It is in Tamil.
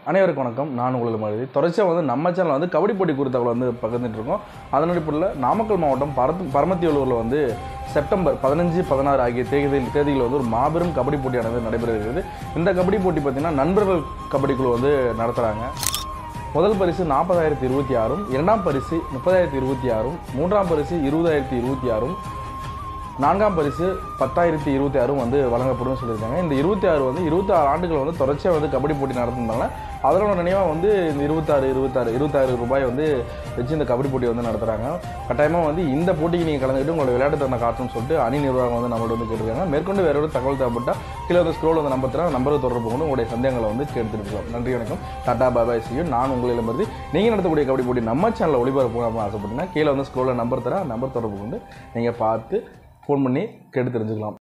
அனைவருக்கும் வணக்கம். நான் உங்களுக்கு மாதிரி தொடர்ச்சியாக நம்ம சேனல் கபடி போட்டி குறித்த பகிர்ந்துட்டு இருக்கோம். அதன் அடிப்படையில் நாமக்கல் மாவட்டம் பரமத்தியூரில் செப்டம்பர் 15, 16 ஆகிய தேதிகளில் ஒரு மாபெரும் கபடி போட்டியானது நடைபெறுகிறது. இந்த கபடி போட்டி பார்த்திங்கன்னா நண்பர்கள் கபடி குழு நடத்துகிறாங்க. முதல் பரிசு 40,026, இரண்டாம் பரிசு 30,026, மூன்றாம் பரிசு 20,026, நான்காம் பரிசு 10,026 வழங்கப்படும் சொல்லியிருக்காங்க. இந்த 26 26 ஆண்டுகள் தொடர்ச்சியாக கபடி போட்டி நடத்துனால அதனோட நினைவாக இந்த 26 ரூபாய் வச்சு இந்த கபடி போட்டி நடத்துகிறாங்க. கட்டாயமாக இந்த போட்டிக்கு நீங்கள் கலந்துக்கிட்டு உங்களோட விளையாட்டு திறனை காட்டணும்னு சொல்லிட்டு அணி நிர்வாகம் நம்மளோட கேட்டிருக்காங்க. மேற்கொண்டு வேற ஒரு தகவல் தேவைப்பட்டால் கீழே ஸ்க்ரோல் நம்பருக்கு தொடர்பு கொண்டு உங்களுடைய சந்தேகங்களை கேட்டுருக்கலாம். நன்றி, வணக்கம், டாடா, பாபாய், செய்யும். நான் உங்களிடம் இருந்து நீங்கள் நடத்தக்கூடிய கபடி போட்டி நம்ம சேனலில் ஒளிபரப்பு ஆசைப்பட்டீங்கன்னா கீழே ஸ்க்ரோலில் நம்பர் தரேன். நம்பர் தொடர்பு கொண்டு நீங்கள் பார்த்து ஃபோன் பண்ணி கேட்டு தெரிஞ்சுக்கலாம்.